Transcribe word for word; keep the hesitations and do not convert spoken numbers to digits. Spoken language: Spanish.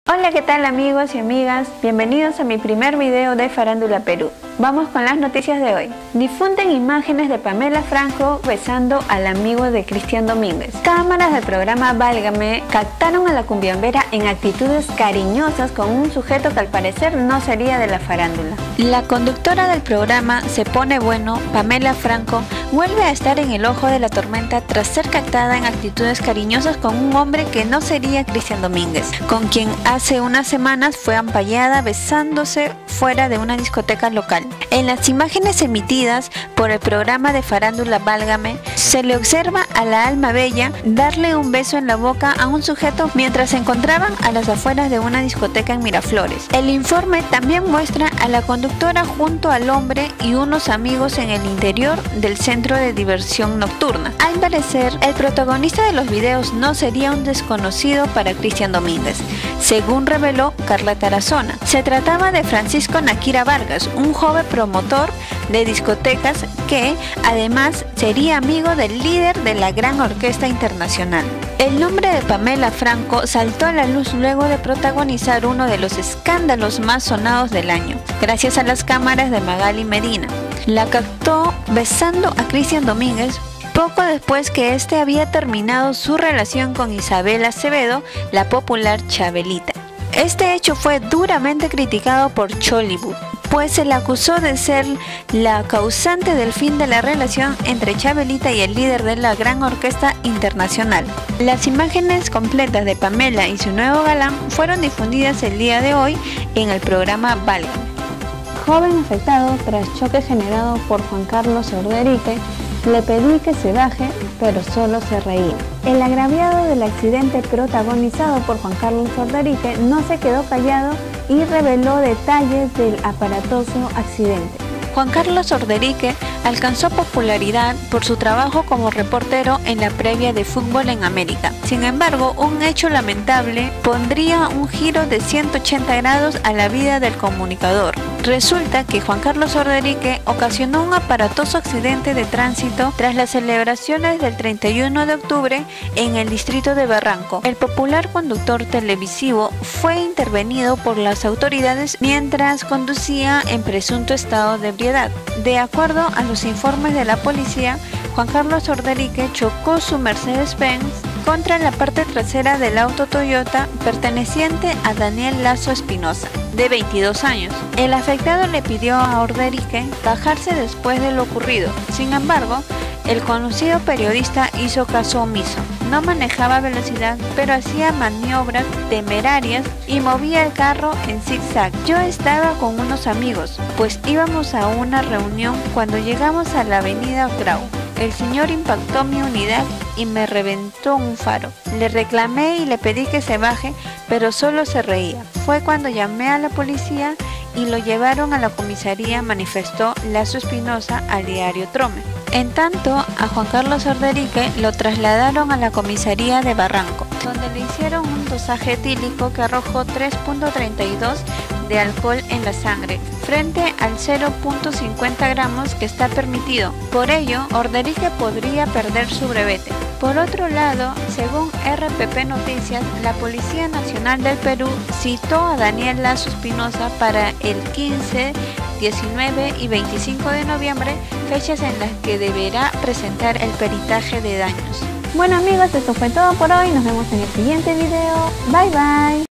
Hola, ¿qué tal amigos y amigas? Bienvenidos a mi primer video de Farándula Perú. Vamos con las noticias de hoy. Difunden imágenes de Pamela Franco besando al amigo de Cristian Domínguez. Cámaras del programa Válgame captaron a la cumbiambera en actitudes cariñosas con un sujeto que al parecer no sería de la farándula. La conductora del programa Se Pone Bueno, Pamela Franco, vuelve a estar en el ojo de la tormenta tras ser captada en actitudes cariñosas con un hombre que no sería Cristian Domínguez, con quien hace unas semanas fue ampallada besándose fuera de una discoteca local. En las imágenes emitidas por el programa de farándula Válgame, se le observa a la alma bella darle un beso en la boca a un sujeto mientras se encontraban a las afueras de una discoteca en Miraflores. El informe también muestra a la conductora junto al hombre y unos amigos en el interior del centro de diversión nocturna. Al parecer, el protagonista de los videos no sería un desconocido para Cristian Domínguez, según reveló Carla Tarazona. Se trataba de Francisco Naquira Vargas, un joven promotor de discotecas que además sería amigo del líder de la Gran Orquesta Internacional. El nombre de Pamela Franco saltó a la luz luego de protagonizar uno de los escándalos más sonados del año, gracias a las cámaras de Magali Medina. La captó besando a Cristian Domínguez poco después que este había terminado su relación con Isabel Acevedo, la popular Chabelita. Este hecho fue duramente criticado por Chollywood, pues se la acusó de ser la causante del fin de la relación entre Chabelita y el líder de la Gran Orquesta Internacional. Las imágenes completas de Pamela y su nuevo galán fueron difundidas el día de hoy en el programa Válgame. Joven afectado tras choque generado por Juan Carlos Orderique, le pedí que se baje, pero solo se reía. El agraviado del accidente protagonizado por Juan Carlos Orderique no se quedó callado y reveló detalles del aparatoso accidente. Juan Carlos Orderique alcanzó popularidad por su trabajo como reportero en la previa de fútbol en América. Sin embargo, un hecho lamentable pondría un giro de ciento ochenta grados a la vida del comunicador. Resulta que Juan Carlos Orderique ocasionó un aparatoso accidente de tránsito tras las celebraciones del treinta y uno de octubre en el distrito de Barranco. El popular conductor televisivo fue intervenido por las autoridades mientras conducía en presunto estado de ebriedad. De acuerdo a los informes de la policía, Juan Carlos Orderique chocó su Mercedes-Benz contra la parte trasera del auto Toyota perteneciente a Daniel Lazo Espinosa, de veintidós años. El afectado le pidió a Orderique bajarse después de lo ocurrido. Sin embargo, el conocido periodista hizo caso omiso. No manejaba velocidad, pero hacía maniobras temerarias y movía el carro en zigzag. Yo estaba con unos amigos, pues íbamos a una reunión cuando llegamos a la avenida Grau. El señor impactó mi unidad y me reventó un faro. Le reclamé y le pedí que se baje, pero solo se reía. Fue cuando llamé a la policía y lo llevaron a la comisaría, manifestó Lazo Espinosa al diario Trome. En tanto, a Juan Carlos Orderique lo trasladaron a la comisaría de Barranco, donde le hicieron un dosaje etílico que arrojó tres punto treinta y dos de alcohol en la sangre, frente al cero punto cincuenta gramos que está permitido. Por ello, Orderique podría perder su brevete. Por otro lado, según R P P Noticias, la Policía Nacional del Perú citó a Daniel Lazo Espinosa para el quince, diecinueve y veinticinco de noviembre, fechas en las que deberá presentar el peritaje de daños. Bueno amigos, esto fue todo por hoy. Nos vemos en el siguiente video. Bye bye.